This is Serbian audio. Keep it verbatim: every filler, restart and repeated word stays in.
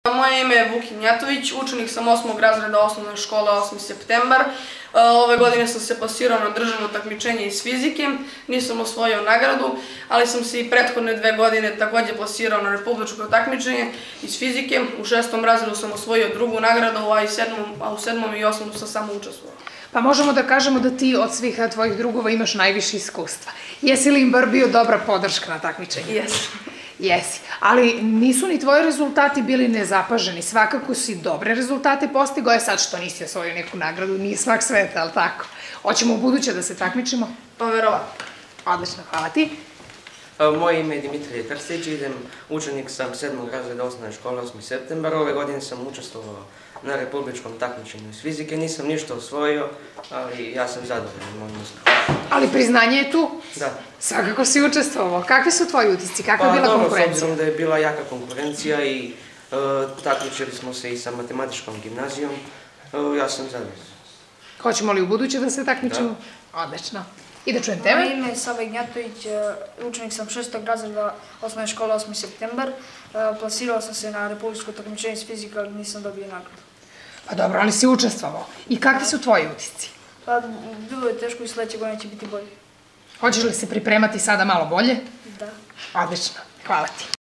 Moje ime je Vukin Njatović, učenik sam osmog razreda osnovne škole osmi septembar. Ove godine sam se plasirao na državno takmičenje iz fizike, nisam osvojio nagradu, ali sam se i prethodne dve godine također plasirao na republičko takmičenje iz fizike. U šestom razredu sam osvojio drugu nagradu, a u sedmom i osmom sam samo učestvovao. Pa možemo da kažemo da ti od svih tvojih drugova imaš najviše iskustva. Jesi li im bar bio dobra podrška na takmičenju? Jesi. Jesi, ali nisu ni tvoji rezultati bili nezapaženi, svakako si dobre rezultate postigao, je sad što nisi osvojio neku nagradu, nije svak sveta, ali tako? Hoćemo u buduće da se takmičimo? Pa verovatno. Odlično, hvala ti. Moje ime je Dimitrije Krstić, idem, učenik sam sedmog razreda osnovne škole osmi septembar. Ove godine sam učestvovao na republičkom takmičenju iz fizike, nisam ništa osvojio, ali ja sam zadovoljan mojim uspehom. Ali priznanje je tu? Da. Svakako si učestvovao. Kakvi su tvoji utisci? Kakva je bila konkurencija? Pa dobro, s obzirom da je bila jaka konkurencija i takmičili smo se i sa matematičkom gimnazijom, ja sam zadovoljan. Hoćemo li u buduće da se takmičimo? Da. Odlično. I da čujem tebe? Moje ime je Sava Ignjatović, učenik sam šestog razreda osnovne škole osmi septembar. Plasirao sam se na republičko takmičenje iz fizike, ali nisam dobio nagradu. Pa dobro, ali si učestvovao. I kakvi su tvoji utisci? Pa bilo je teško i sledeće godine će biti bolje. Hoćeš li se pripremati sada malo bolje? Da. Odlično. Hvala ti.